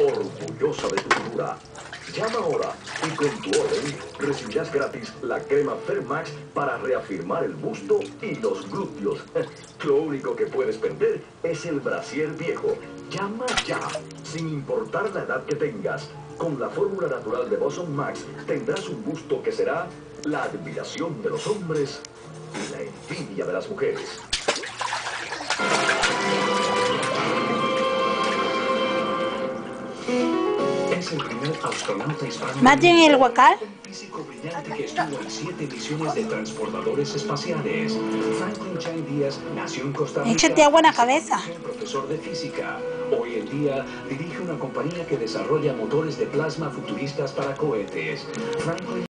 orgullosa de tu figura. Llama ahora y con tu orden recibirás gratis la crema Fermax para reafirmar el busto y los glúteos. Lo único que puedes perder es el brasier viejo. Llama ya, sin importar la edad que tengas. Con la fórmula natural de Boson Max tendrás un busto que será la admiración de los hombres y la envidia de las mujeres. Es el primer astronauta hispano. ¿Maten el huacal? Un físico brillante que estuvo en 7 misiones de transportadores espaciales. Franklin Chang Díaz nació en Costa Rica. Échate agua en la cabeza. Profesor de física. Hoy en día dirige una compañía que desarrolla motores de plasma futuristas para cohetes. Franklin